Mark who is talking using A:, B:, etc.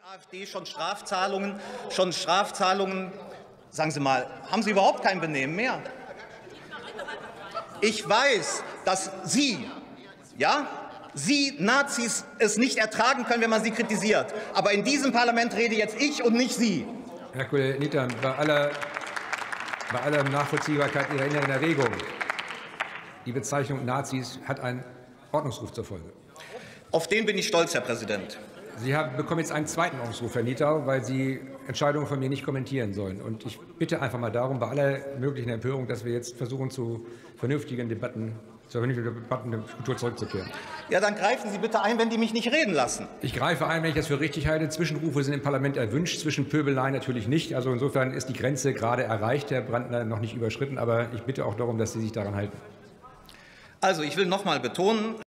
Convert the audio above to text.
A: AfD schon Strafzahlungen, sagen Sie mal, haben Sie überhaupt kein Benehmen mehr? Ich weiß, dass Sie Nazis es nicht ertragen können, wenn man sie kritisiert. Aber in diesem Parlament rede jetzt ich und nicht Sie.
B: Herr Kollege Nietern, bei aller Nachvollziehbarkeit Ihrer inneren Erregung, die Bezeichnung Nazis hat einen Ordnungsruf zur Folge.
A: Auf den bin ich stolz, Herr Präsident.
B: Sie bekommen jetzt einen zweiten Ordnungsruf, Herr Nietau, weil Sie Entscheidungen von mir nicht kommentieren sollen. Und ich bitte einfach mal darum, bei aller möglichen Empörung, dass wir jetzt versuchen, zur vernünftigen Debattenkultur zurückzukehren.
A: Ja, dann greifen Sie bitte ein, wenn die mich nicht reden lassen.
B: Ich greife ein, wenn ich das für richtig halte. Zwischenrufe sind im Parlament erwünscht, zwischen Pöbelei natürlich nicht. Also insofern ist die Grenze gerade erreicht, Herr Brandner, noch nicht überschritten. Aber ich bitte auch darum, dass Sie sich daran halten.
A: Also ich will noch mal betonen,